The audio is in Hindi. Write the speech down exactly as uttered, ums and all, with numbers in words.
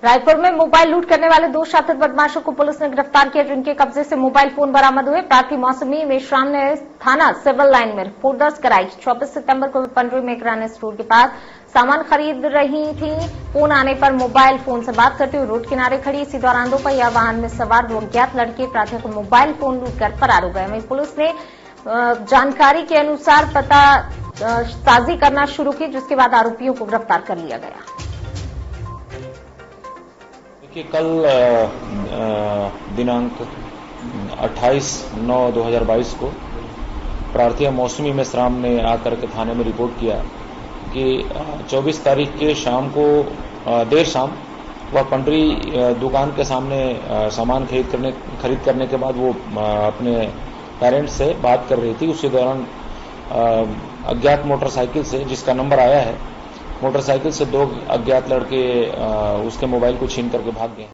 रायपुर में मोबाइल लूट करने वाले दो शातिर बदमाशों को पुलिस ने गिरफ्तार किया, जिनके कब्जे से मोबाइल फोन बरामद हुए। प्रार्थी मौसमी मेश्राम ने थाना सिविल लाइन में रिपोर्ट दर्ज कराई। चौबीस सितंबर को पंडरी में किराना स्टोर के पास सामान खरीद रही थी। फोन आने पर मोबाइल फोन से बात करते हुए रोड किनारे खड़ी। इसी दौरान दो पहिया वाहन में सवार दो अज्ञात लड़के प्रार्थी को मोबाइल फोन लूट कर फरार हो गए। वहीं पुलिस ने जानकारी के अनुसार पता साजी करना शुरू की, जिसके बाद आरोपियों को गिरफ्तार कर लिया गया। कि कल दिनांक अट्ठाईस नौ दो हज़ार बाईस को प्रार्थी मौसमी मेश्राम ने आकर के थाने में रिपोर्ट किया कि चौबीस तारीख के शाम को देर शाम वह पंडरी दुकान के सामने सामान खरीद करने खरीद करने के बाद वो अपने पेरेंट्स से बात कर रही थी। उसी दौरान अज्ञात मोटरसाइकिल से, जिसका नंबर आया है, मोटरसाइकिल से दो अज्ञात लड़के उसके मोबाइल को छीन करके भाग गए।